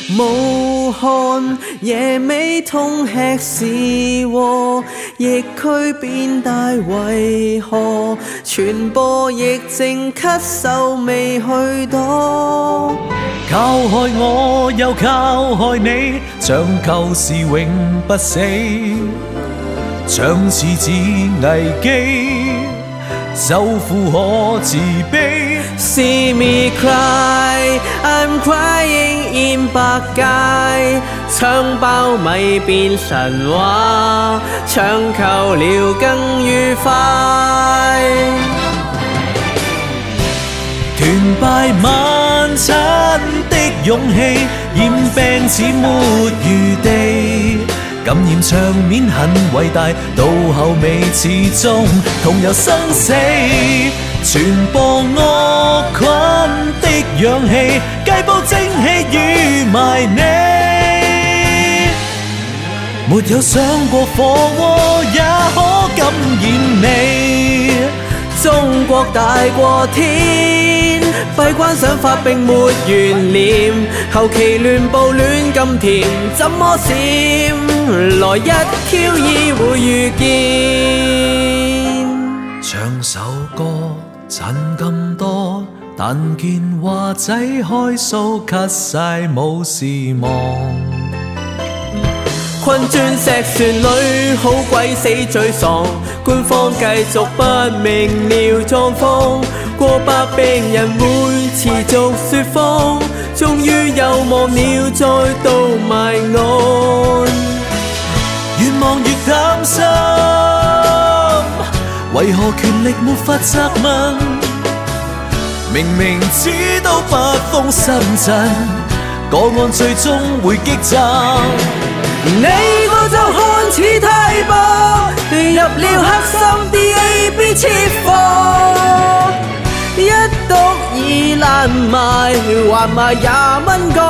武漢野味通吃是禍，疫區變大為何？傳播疫症咳嗽未去多。 靠害我又靠害你，像舊時永不死，像次子危機，受苦可自卑。 See me cry, I'm crying in 百佳，搶爆米變神話，搶購了更愉快。 團敗晚餐的勇氣，染病似沒餘地。感染場面很偉大，到後尾始終同遊生死。傳播惡菌的氧氣，雞煲蒸氣與埋你。沒有想過火鍋也可感染你。 中國大過天，閉關想法並沒懸念，後期亂報亂咁甜，怎麼閃？來一 Q2 會遇見。 唱首歌賺咁多，但見華仔開 show 咳晒冇事忙。 困鑽石船裏好鬼死沮喪，官方繼續不明瞭狀況，過百病人會持續説謊，終於有望了再度埋岸。 越望越擔心，為何權力沒法責問？明明知道不封深圳，個案最終會激增。 你個就看似太薄，入了黑心 DAB 切貨，一毒已爛賣，還賣20蚊個。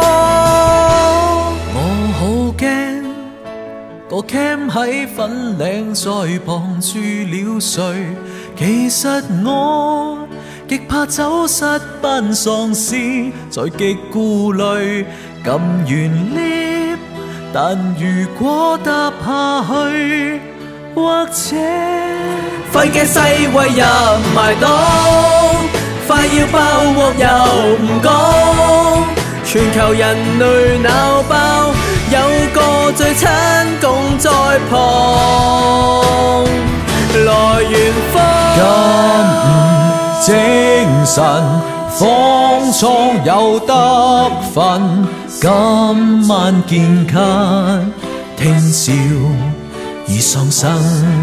我好驚個 cam 喺粉嶺在旁住了誰？其實我極怕走失班喪屍，在極顧慮撳完 lift。但如果搭下去，或者肺嘅世衛入埋檔，快要爆鑊又唔講，全球人類鬧爆，有個最親共在旁，來源方咁精神方艙有得分。今晚見咳，聽笑而喪生。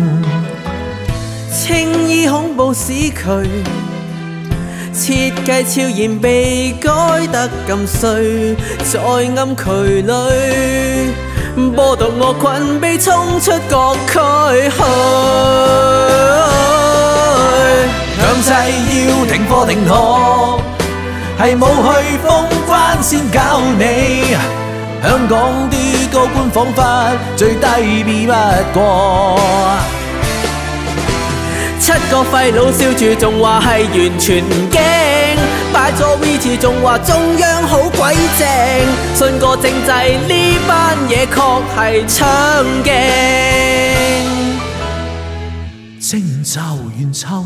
青衣恐怖市區，設計悄然被改得咁衰，在暗渠裏，播毒惡菌被衝出各區去。 強制要停課停學，係冇去封關先教你。香港啲高官彷彿最低 B 不過 7個廢佬笑住仲話係完全唔驚，擺咗 V 字仲話中央好鬼正，信過政制呢班嘢確係搶鏡。 徵召完秋，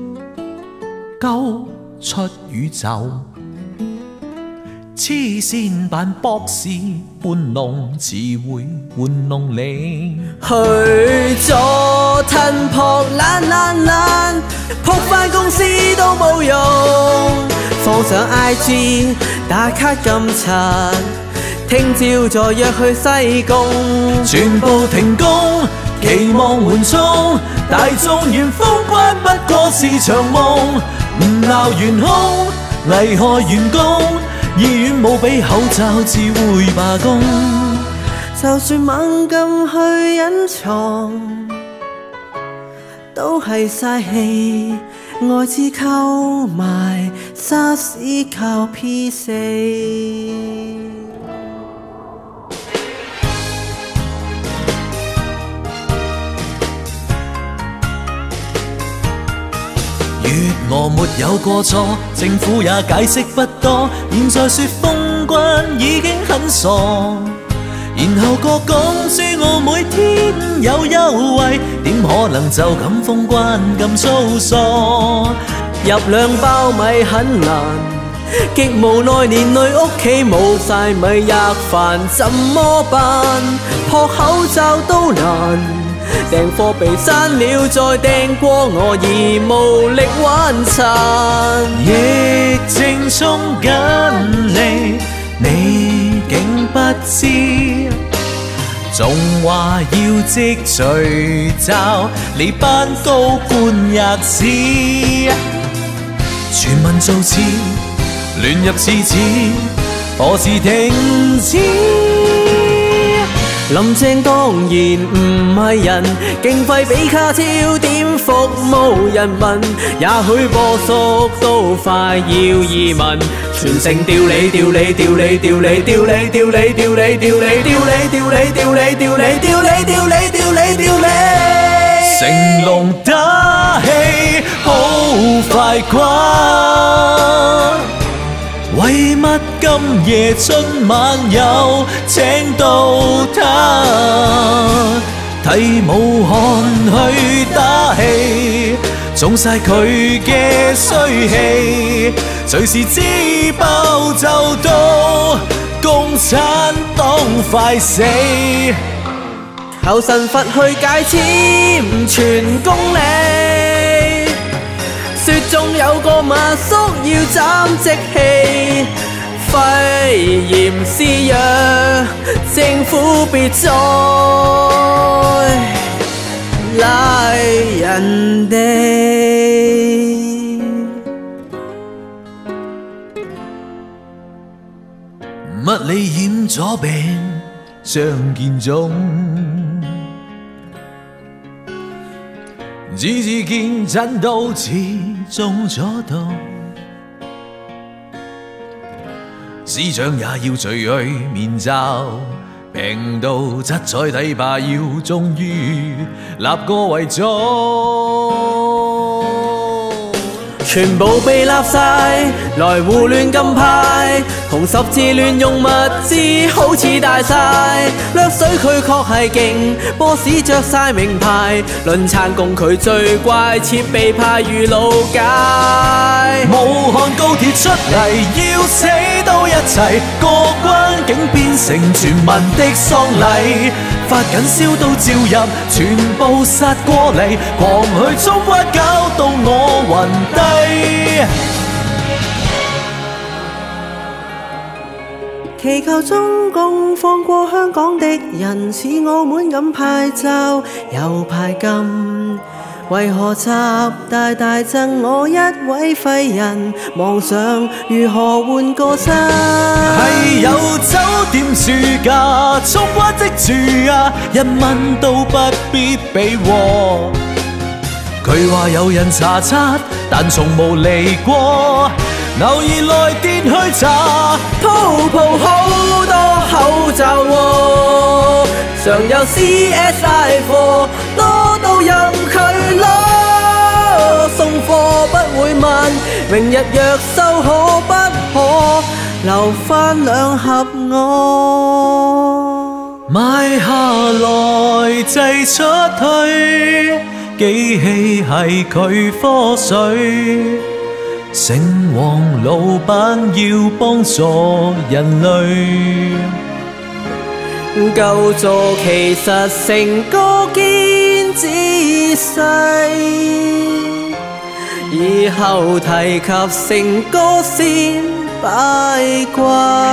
鳩出宇宙。黐線扮博士搬弄詞彙玩弄你， 去咗吞撲懶，撲返公司都冇用，放上 IG 打卡咁柒，聽朝再約去西貢， 全部停工，期望緩衝，大眾原封關不過是場夢，唔鬧員工，危害員工。醫院冇俾口罩，至會罷工。 就算猛咁去隱藏，都係嘥氣。愛滋溝埋沙士靠 P4。 月娥沒有過錯，政府也解釋不多。現在說封慣已經很傻，然後個講書我每天有優惠，點可能就咁封關咁粗疏？ 入2包米很難，極無奈年內屋企冇晒米吔飯，怎麼辦？撲口罩都難，訂貨被刪了再訂過，我已無力挽殘。 疫症衝緊你，你竟不知，仲話要積聚罩你班高官吔屎，全民造次亂入廁紙，何時停止？ 林鄭當然唔係人，經費比卡超，點服務人民？也許波叔都快要移民，全城掉你掉你掉你掉你掉你掉你掉你掉你掉你掉你掉你掉你掉你掉你掉你掉你， 成龍打氣好快關。為乜今夜春晚又請到他，替武漢去打氣，中晒佢嘅衰氣，隨時自爆就到共產黨快死。 求神佛去解簽全功利，雪中有個麻叔要斬即棄，肺炎肆虐，政府別再拉人哋。 乜你染咗病，相見中，只是見診都似中咗毒，司長也要除去面罩，病到七彩底吧，要終於立個遺囑。 全部被立晒，來胡亂咁派，同十字亂用物資好似大晒，掠水佢確係勁，波士着晒名牌，論撐共佢最怪，設備派如路界。 武漢高鐵出嚟，要死都一齊，過關竟變成全民的喪禮，發緊燒都照入，全部殺過嚟，狂去衝關搞到我暈低。 祈求中共放過香港的人，似澳門咁派罩又派金，為何習大大贈我一位廢人？妄想如何換個身？ 係有酒店住㗎，衝關即住啊，1蚊都不必俾喎。佢話有人查測，但從無嚟過。偶爾來電去查， 鋪好多口罩喎，常有 CSI 貨，多到任佢攞。送貨不會慢，明日若收可不可留返2盒我？ 買下來製出去，機器係佢科水。城隍老闆要幫助人類， 舊造其實成個堅姿勢，以後提及成個先拜怪。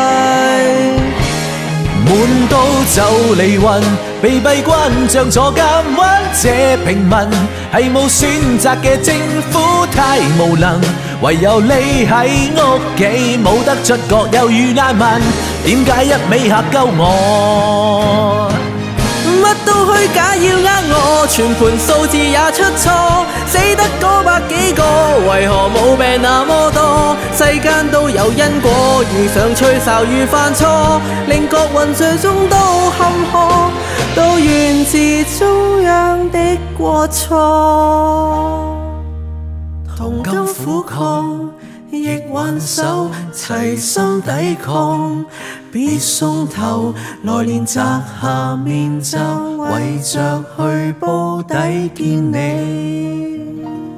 滿都就離魂，被閉關像坐監灣。這平民係冇選擇嘅，政府太無能，唯有匿喺屋企，冇得出國又遇難民。點解一味嚇鳩我？ 乜都虛假要我，全盤數字也出錯，死得嗰百幾個，為何冇病那麼多？世間都有因果，遇上吹哨遇犯錯，令國運最終都坎坷，都源自中央的過錯。同甘苦抗， 亦還手，齊心抵抗。別鬆頭，來年摘下面罩，為着去煲底見你。